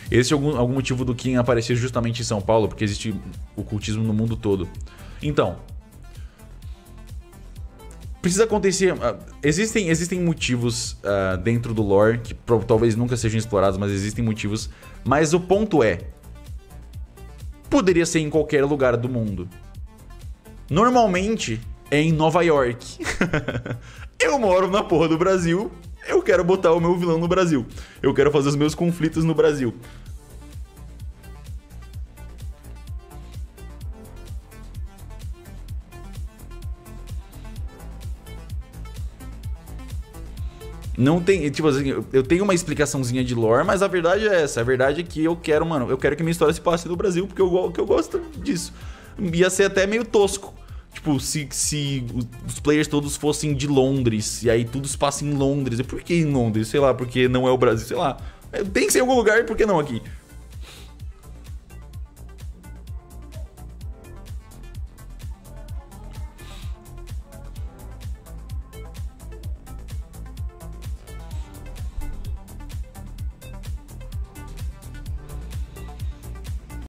Existe algum motivo do Kim aparecer justamente em São Paulo? Porque existe ocultismo no mundo todo. Então, precisa acontecer... Existem motivos dentro do lore que talvez nunca sejam explorados, mas existem motivos. Mas o ponto é... Poderia ser em qualquer lugar do mundo. Normalmente é em Nova York. Eu moro na porra do Brasil. Eu quero botar o meu vilão no Brasil. Eu quero fazer os meus conflitos no Brasil. Não tem, tipo assim, eu tenho uma explicaçãozinha de lore, mas a verdade é essa. A verdade é que eu quero, mano, eu quero que minha história se passe no Brasil, porque eu gosto disso. Ia ser até meio tosco. Tipo, se os players todos fossem de Londres, e aí tudo se passa em Londres. E por que em Londres? Sei lá, porque não é o Brasil, sei lá. Tem que ser em algum lugar, por que não aqui?